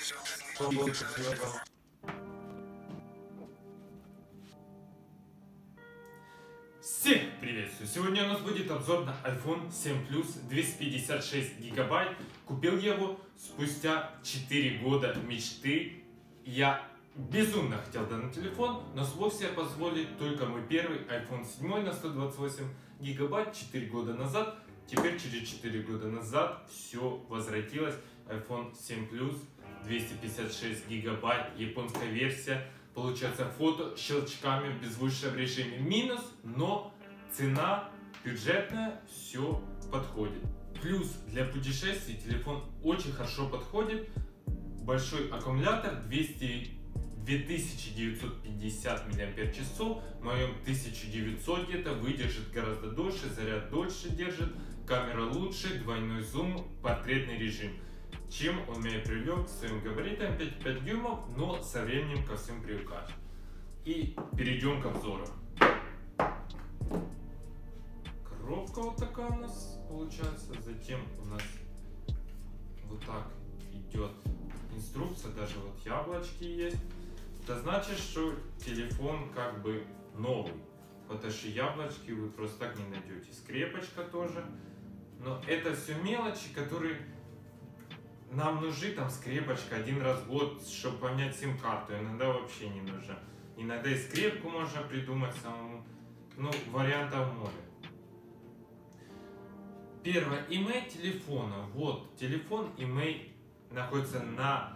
Всех приветствую! Сегодня у нас будет обзор на iPhone 7 Plus 256 гигабайт. Купил я его спустя 4 года мечты. Я безумно хотел данный телефон, но смог себе позволить только мой первый iPhone 7 на 128 гигабайт 4 года назад. Теперь через 4 года назад все возвратилось. iPhone 7 Plus 256 гигабайт, японская версия. Получается фото щелчками в беззвучном режиме. Минус, но цена бюджетная, все подходит. Плюс для путешествий телефон очень хорошо подходит. Большой аккумулятор 2950 мАч. В моем 1900 где-то, выдержит гораздо дольше, заряд дольше держит. Камера лучше, двойной зум, портретный режим. Чем он меня привлек к своим габаритам 5,5 дюймов, но со временем ко всем привыкаешь. И перейдем к обзору. Коробка вот такая у нас получается. Затем у нас вот так идет инструкция, даже вот яблочки есть. Это значит, что телефон как бы новый, потому что яблочки вы просто так не найдете. Скрепочка тоже. Но это все мелочи, которые нам нужны. Там скрепочка один раз в год, чтобы поменять сим-карту. Иногда вообще не нужно. Иногда и скрепку можно придумать самому. Ну, вариантов море. Первое. Имей телефона. Вот, телефон имей находится на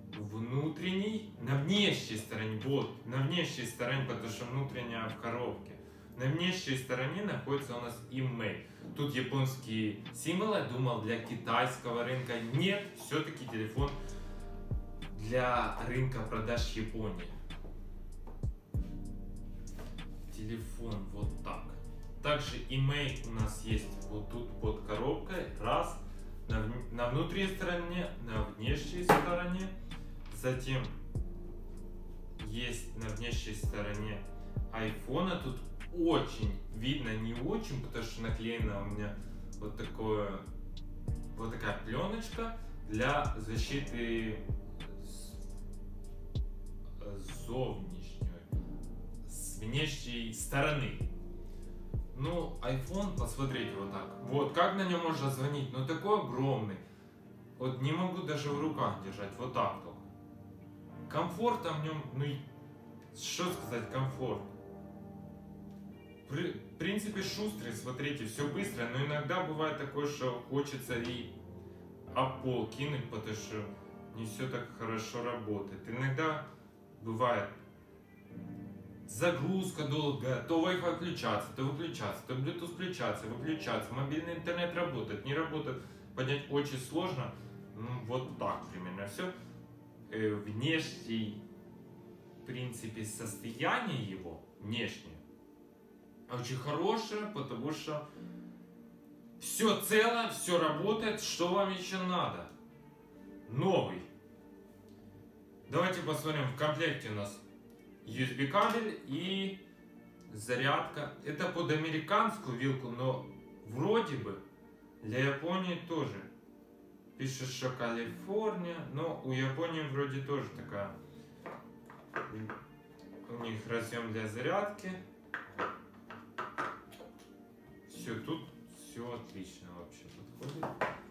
внешней стороне. Вот, на внешней стороне, потому что внутренняя в коробке. На внешней стороне находится у нас имей. Тут японские символы, я думал, для китайского рынка. Нет, все-таки телефон для рынка продаж Японии. Телефон вот так. Также имей у нас есть вот тут под коробкой. Раз. На внутренней стороне, на внешней стороне. Затем есть на внешней стороне айфона. Тут очень видно, не очень, потому что наклеена у меня вот такая пленочка для защиты с внешней стороны. Ну, iPhone, посмотрите вот так. Вот, как на нем можно звонить? Ну, такой огромный. Вот не могу даже в руках держать, вот так только. Комфорта в нем, ну, что сказать, комфорт. В принципе, шустрый, смотрите, все быстро, но иногда бывает такое, что хочется и об пол кинуть, потому что не все так хорошо работает. Иногда бывает загрузка долгая, то Wi-Fi включаться, то выключаться, то Bluetooth включаться, выключаться, мобильный интернет работает, не работает, понять очень сложно. Ну, вот так примерно все. Внешний, в принципе, состояние его, внешнее, очень хорошее, потому что все цело, все работает. Что вам еще надо? Новый. Давайте посмотрим. В комплекте у нас USB кабель и зарядка. Это под американскую вилку, но вроде бы для Японии тоже. Пишет, что Калифорния, но у Японии вроде тоже такая. У них разъем для зарядки. Все, тут все отлично вообще подходит.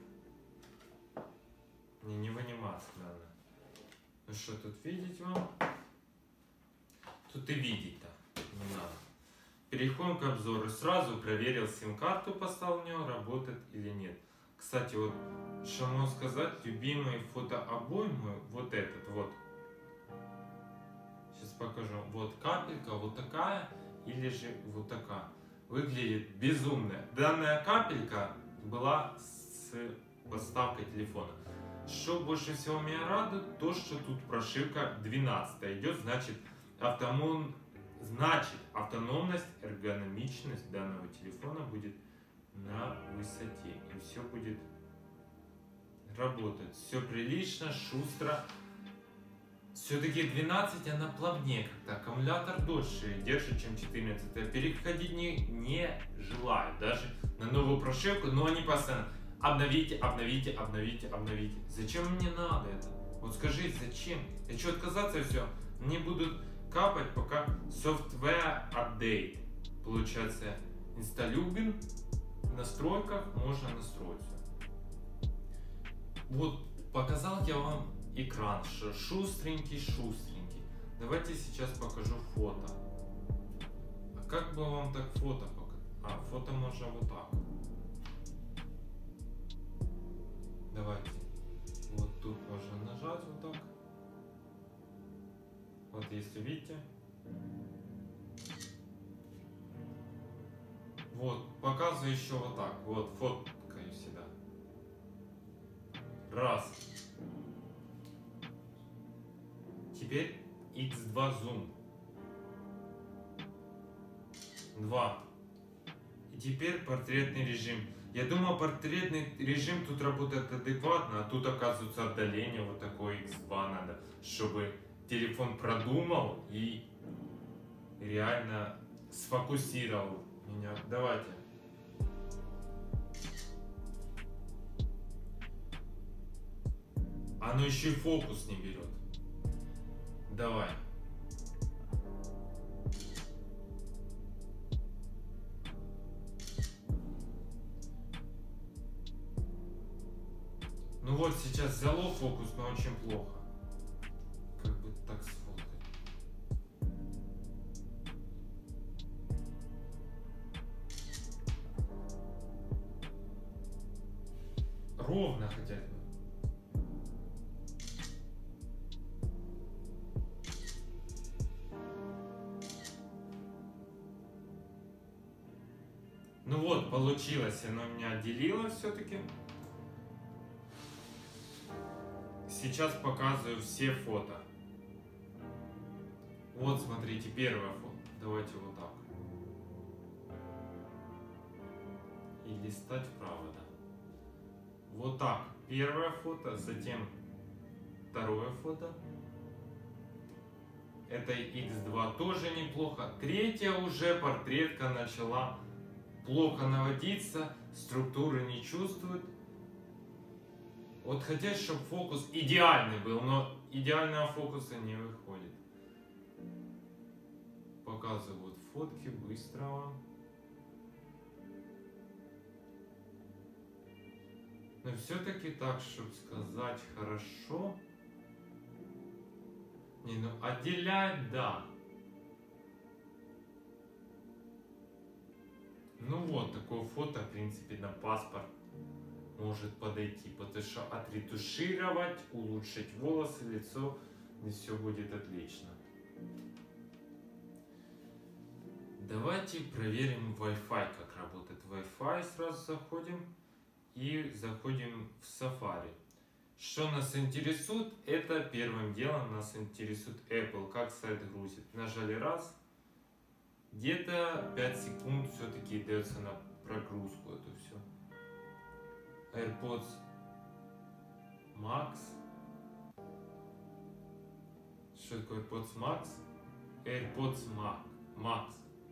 Не выниматься надо. Ну что тут видеть вам? Тут и видеть-то не надо. Переходим к обзору. Сразу проверил сим-карту, поставил в него, работает или нет. Кстати, вот что могу сказать, любимый фотообой мой, вот этот вот. Сейчас покажу. Вот капелька, вот такая или же вот такая. Выглядит безумно. Данная капелька была с поставкой телефона. Что больше всего меня радует, то что тут прошивка 12 идет, значит автономность, эргономичность данного телефона будет на высоте. И все будет работать. Все прилично, шустро. Все-таки 12 она плавнее как-то. Аккумулятор дольше держит, чем 14. Переходить не желаю. Даже на новую прошивку. Но они постоянно обновите. Зачем мне надо это? Вот скажи, зачем? Я что, отказаться все? Мне будут капать, пока software update. Получается, инсталюбин, в настройках можно настроить все. Вот, показал я вам экран, шустренький. Давайте сейчас покажу фото. А как бы вам так фото показать? Фото можно вот так. Давайте. Вот тут можно нажать вот так. Вот если видите. Вот, показываю еще вот так. Вот, фоткаю себя. Раз. Теперь X2 зум. 2. И теперь портретный режим. Я думал, портретный режим тут работает адекватно, а тут оказывается отдаление вот такое X2 надо, чтобы телефон продумал и реально сфокусировал меня. Давайте. Оно еще и фокус не берет. Давай. Ну вот сейчас взяло фокус, но очень плохо. Как бы так сфоткать. Ровно хотя бы. Ну вот, получилось, оно меня отделило все-таки. Сейчас показываю все фото. Вот, смотрите, первое фото. Давайте вот так. И листать вправо, да. Вот так. Первое фото, затем второе фото. Это X2 тоже неплохо. Третья уже портретка начала плохо наводиться, структуры не чувствует. Вот хотят, чтобы фокус идеальный был, но идеального фокуса не выходит. Показываю вот фотки быстро вам. Но все-таки так, чтобы сказать хорошо. Не, ну отделять, да. Ну вот, такое фото, в принципе, на паспорт может подойти, потому что отретушировать, улучшить волосы, лицо, и все будет отлично. Давайте проверим Wi-Fi, как работает Wi-Fi. Сразу заходим и заходим в Safari. Что нас интересует? Это первым делом нас интересует Apple, как сайт грузит. Нажали раз, где-то 5 секунд все-таки дается на прогрузку это все. AirPods Max. Что такое AirPods Max? AirPods Max.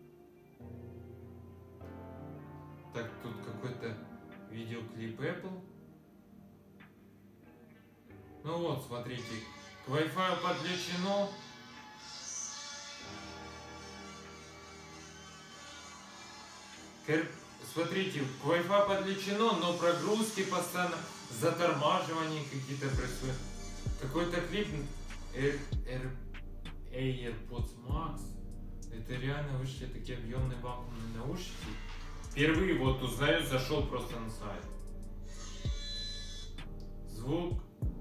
Так, тут какой-то видеоклип Apple. Ну вот, смотрите, к Wi-Fi подключено. Смотрите, к Wi-Fi подключено, но прогрузки постоянно, затормаживания какие-то происходят. Какой-то клип AirPods Max. Это реально вышли такие объемные вакуумные наушники. Впервые вот узнаю, зашел просто на сайт. Звук.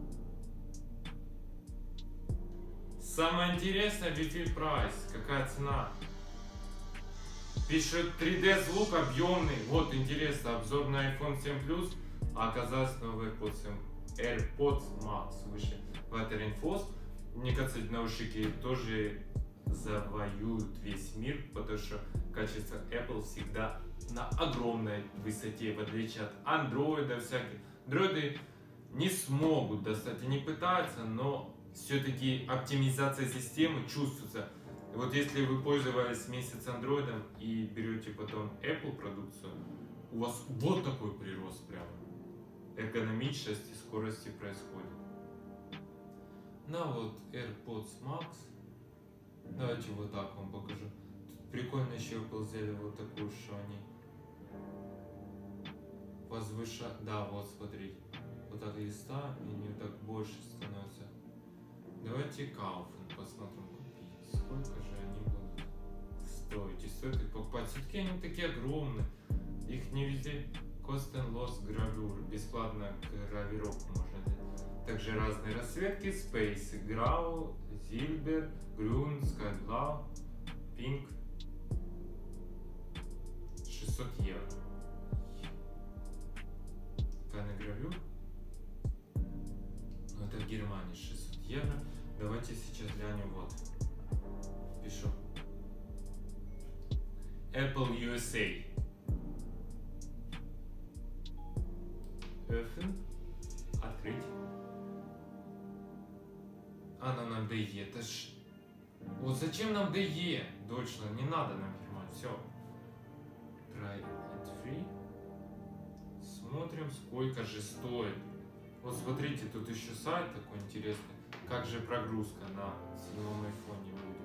Самое интересное, Wi-Fi прайс. Какая цена? Пишет 3D звук объемный. Вот интересно, обзор на iPhone 7 Plus, а оказалось новый AirPods Max выше. Water Мне кажется, эти наушники тоже завоюют весь мир, потому что качество Apple всегда на огромной высоте, в отличие от Android всяких. Android не смогут достать, они пытаются, но все-таки оптимизация системы чувствуется. И вот если вы пользовались месяц Android и берете потом Apple продукцию, у вас вот такой прирост прям эргономичности, скорости происходит. На вот AirPods Max. Давайте вот так вам покажу. Тут прикольно еще Apple сделали вот такую, что они да, вот смотрите. Вот так листа, и они так больше становятся. Давайте Kaufen посмотрим купить. Сколько же они будут стоить? И стоит их покупать. Все-таки они такие огромные. Их не везде. Cost and Loss гравюр. Бесплатно гравировку можно делать. Также разные расцветки. Space, Grau, Silber, Grün, Sky Blau, Pink. 600 евро. Тайный гравюр. Ну это в Германии 600 евро. Давайте сейчас глянем вот. Пишу. Apple USA. Öffnen. Открыть. А нам DE. Это ж... Вот зачем нам DE? Deutschland. Не надо нам Германию. Все. Try and free. Смотрим, сколько же стоит. Вот смотрите, тут еще сайт такой интересный. Как же прогрузка на 7-м айфоне будет.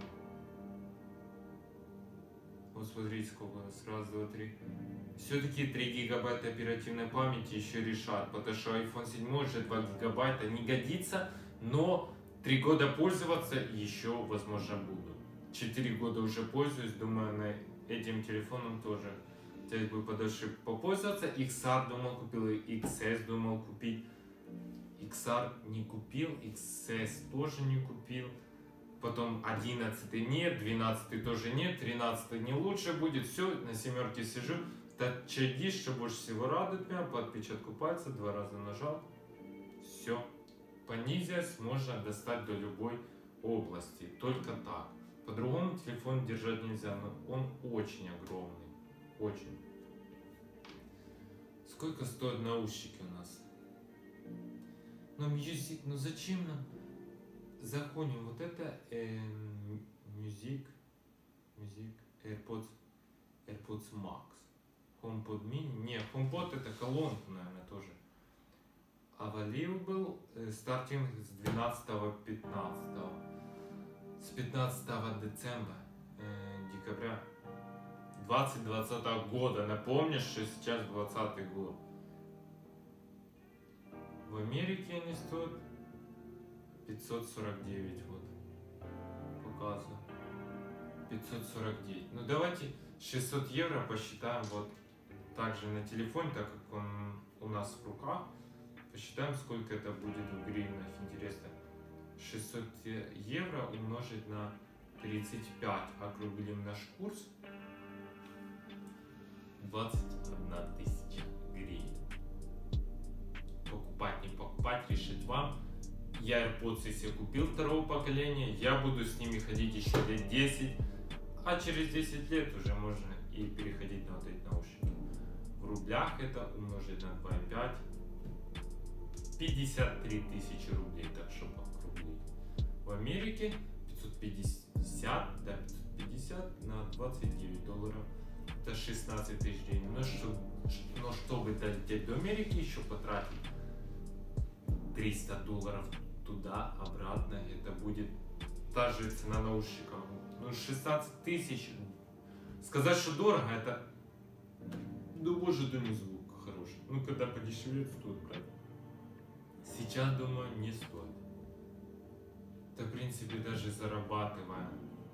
Вот смотрите, сколько у нас. Раз, два, три. Все-таки 3 гигабайта оперативной памяти еще решат. Потому что iPhone 7 уже 2 гигабайта не годится. Но 3 года пользоваться еще, возможно, буду. 4 года уже пользуюсь. Думаю, на этим телефоном тоже хотелось бы подольше попользоваться. XR думал купил, и XS думал купить. XR не купил, XS тоже не купил. Потом 11 нет, 12 тоже нет, 13 не лучше будет. Все, на 7 сижу. Touch ID, что больше всего радует меня, по отпечатку пальца 2 раза нажал. Все. Понизясь, можно достать до любой области. Только так. По-другому телефон держать нельзя, но он очень огромный. Очень. Сколько стоят наушники у нас? Ну, Music, ну зачем нам? Заходим, вот это Music, AirPods Max, HomePod Mini, не, HomePod это колонка, наверное, тоже. Available, стартинг с 12-15, с 15 декабря 2020 года, напомнишь, что сейчас 20 год. В Америке они стоят 549, вот, показываю, 549. Ну давайте 600 евро посчитаем вот также на телефоне, так как он у нас в руках. Посчитаем, сколько это будет в гривнах, интересно. 600 евро умножить на 35, округлим наш курс. 21 тысяча гривен. Покупать, не покупать, решить вам. Я AirPods себе купил 2-го поколения, я буду с ними ходить еще лет 10, а через 10 лет уже можно и переходить на вот эти наушники. В рублях это умножить на 2,5, 53 тысячи рублей, так чтобы округлить. В Америке 550, да, 550 на 29 долларов, это 16 тысяч гривен. Но чтобы долететь до Америки, еще потратить 300 долларов туда, обратно, это будет та же цена наушников. Ну, 16 тысяч. Сказать, что дорого, это... Ну, может, и не звук хороший. Ну, когда подешевеет, стоит брать. Сейчас, думаю, не стоит. Да, в принципе, даже зарабатываем.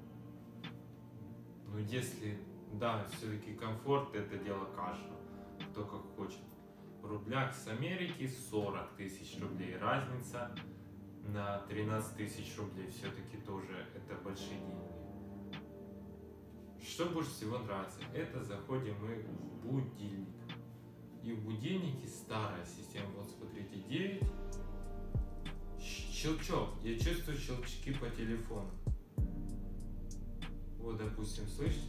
Но если... Да, все-таки комфорт, это дело каждого. Кто как хочет. В рублях с Америки 40 тысяч рублей. Разница на 13 тысяч рублей. Все-таки тоже это большие деньги. Что больше всего нравится? Это заходим мы в будильник. И в будильнике старая система. Вот смотрите, 9. Щелчок. Я чувствую щелчки по телефону. Вот, допустим, слышите?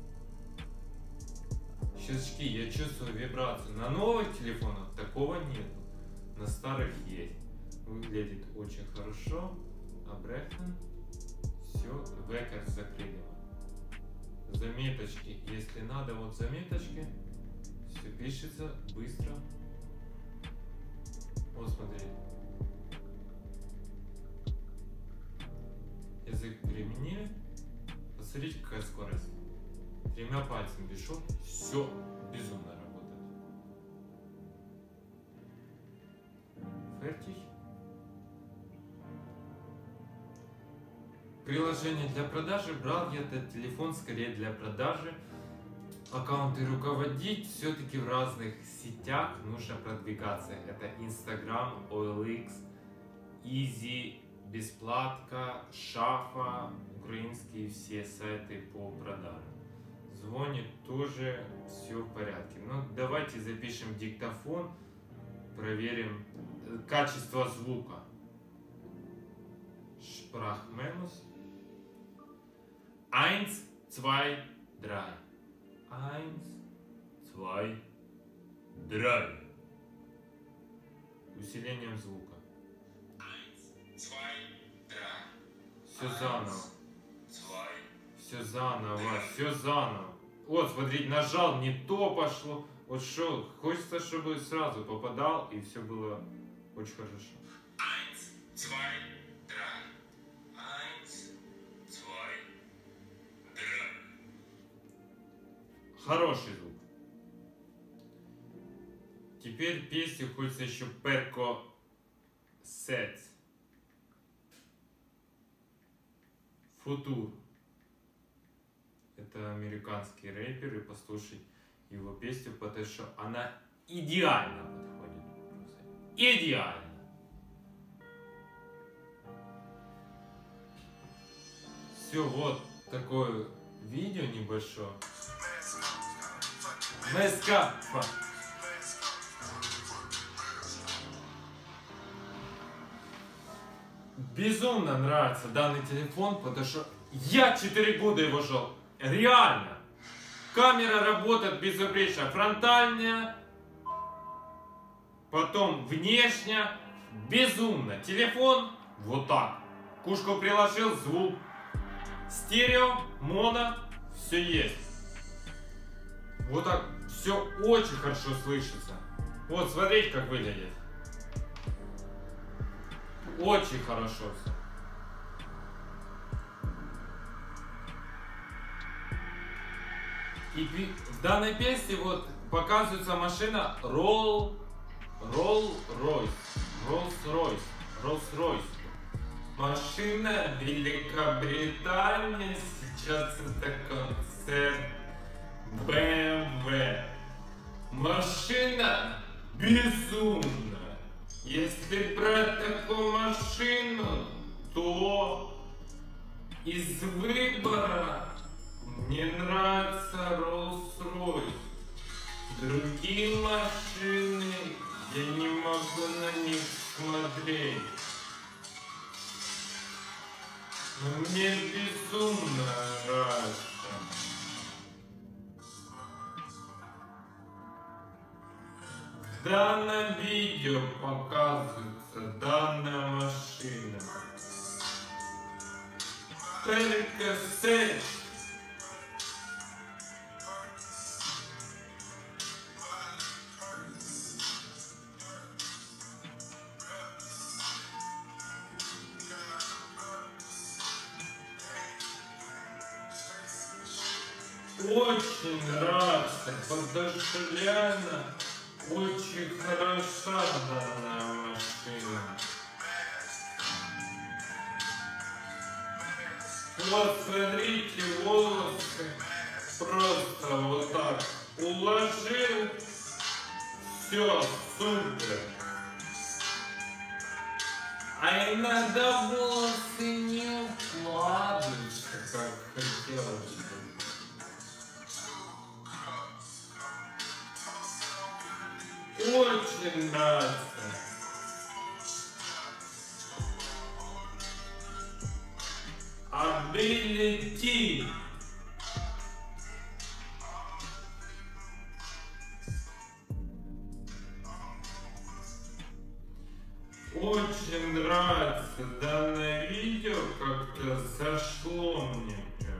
Щелчки, я чувствую вибрацию. На новых телефонах такого нет. На старых есть. Выглядит очень хорошо. Абрехтен. Все, векер закрыли. Заметочки, если надо, вот заметочки. Все пишется быстро. Вот смотрите. язык применили. Посмотрите, какая скорость. 3 пальцами пришел, все безумно работает. Fertig. Приложение для продажи. Брал я этот телефон скорее для продажи. Аккаунты руководить все-таки в разных сетях нужно продвигаться. Это Instagram, OLX, Easy, Бесплатка, Шафа, украинские все сайты по продаже. Звонит тоже, все в порядке. Ну, давайте запишем диктофон, проверим качество звука. Sprachmenus. 1, 2, 3. 1, 2, 3. Усилением звука. 1, 2, 3. Все заново. Все заново, все заново. Вот, смотрите, нажал, не то пошло. Вот что, хочется, чтобы сразу попадал, и все было очень хорошо. 1, 2, 3. 1, 2, 3. Хороший звук. Теперь песню хочется еще Перко Сет. Футур. Это американский рэпер, и послушать его песню, потому что она идеально подходит. Идеально. Все, вот такое видео небольшое. Меска. Безумно нравится данный телефон, потому что я 4 года его жил. Реально. Камера работает безупречно. Фронтальная, потом внешняя. Безумно. Телефон вот так. Кушку приложил, звук. Стерео, моно, все есть. Вот так все очень хорошо слышится. Вот, смотрите, как выглядит. Очень хорошо все. И в данной песне вот показывается машина Rolls-Royce. Машина Великобритания, сейчас это концерт BMW. Машина безумная. Если брать такую машину, то из выбора мне нравится Rolls-Royce. Другие машины, я не могу на них смотреть. Но мне безумно нравится. В данном видео показывается данная машина. Только секс. Очень нравится, потому что реально очень хороша данная машина. Вот смотрите, волосы просто вот так уложил, все супер. А иногда волосы не укладываются, как хотелось бы. Очень нравится. Ability. Очень нравится данное видео, как-то зашло мне прям.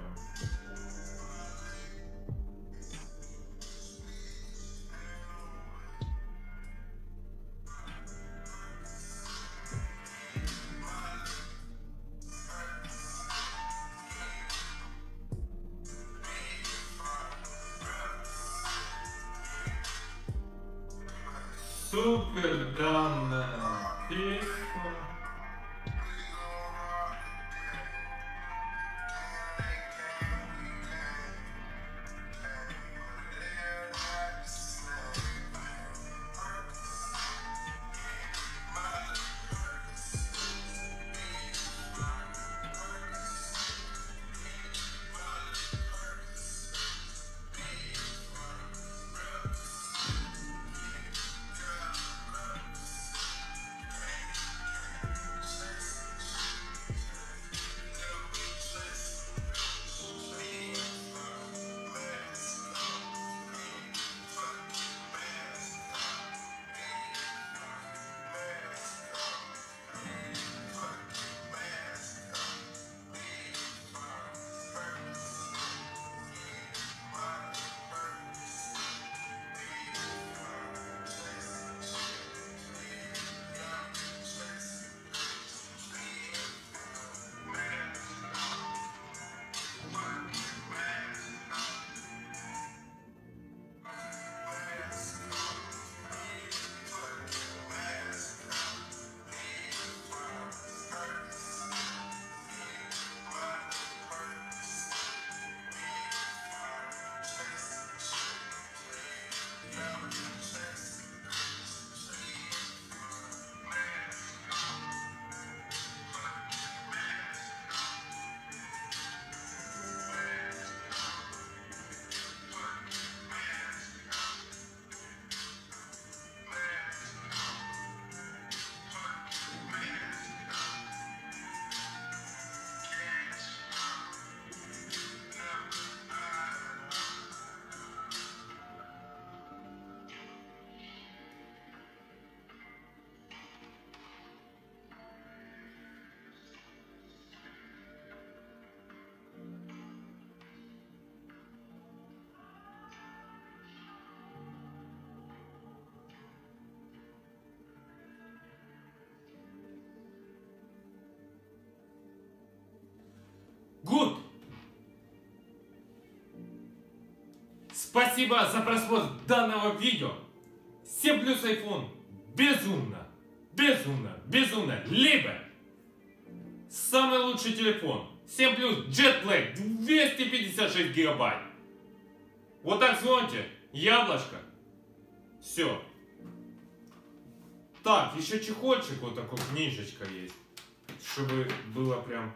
Супер данная песня. Good! Спасибо за просмотр данного видео. 7 плюс iPhone. Безумно, безумно, безумно. Либо самый лучший телефон. 7 плюс Jet Black 256 гигабайт. Вот так звоните. Яблочко. Все. Так, еще чехольчик вот такой, книжечка есть. Чтобы было прям...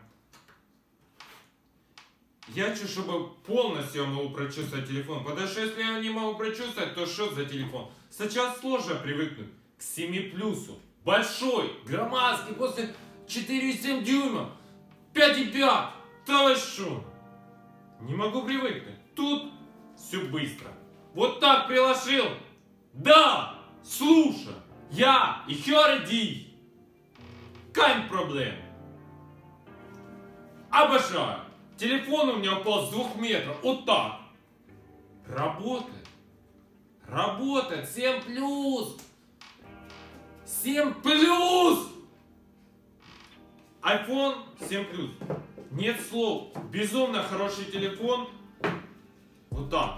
Я хочу, чтобы полностью я могу прочувствовать телефон. Потому что если я не могу прочувствовать, то что за телефон? Сначала сложно привыкнуть к 7 плюсу. Большой, громоздкий, после 4,7 дюйма. 5,5. Да вы шо? Не могу привыкнуть. Тут все быстро. Вот так приложил. Да, слушай. Я и Хёрди. Кайн проблем. Обожаю. Телефон у меня упал с 2 метров. Вот так. Работает. Работает. 7 плюс. 7 плюс. iPhone 7 плюс. Нет слов. Безумно хороший телефон. Вот так.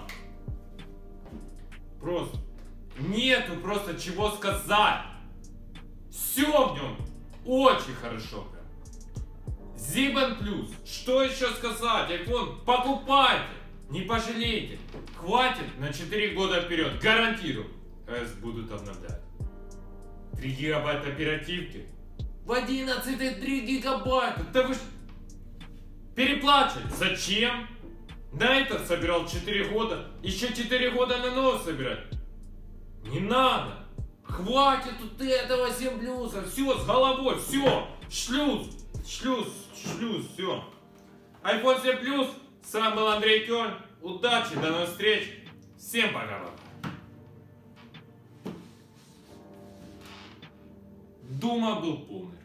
Просто. Нету просто чего сказать. Все в нем очень хорошо. Зибен плюс. Что еще сказать? iPhone покупайте. Не пожалейте. Хватит на 4 года вперед. Гарантирую. S будут обновлять. 3 гигабайта оперативки. В 11,3 гигабайта. Да вы переплачивать. Зачем? На этот собирал 4 года. Еще 4 года на новый собирать. Не надо. Хватит тут этого 7 плюса. Все, с головой. Все. Шлюз. Шлюз. Все. iPhone 7 плюс. С вами был Андрей Кёльн. Удачи. До новых встреч. Всем пока. Дома был полный.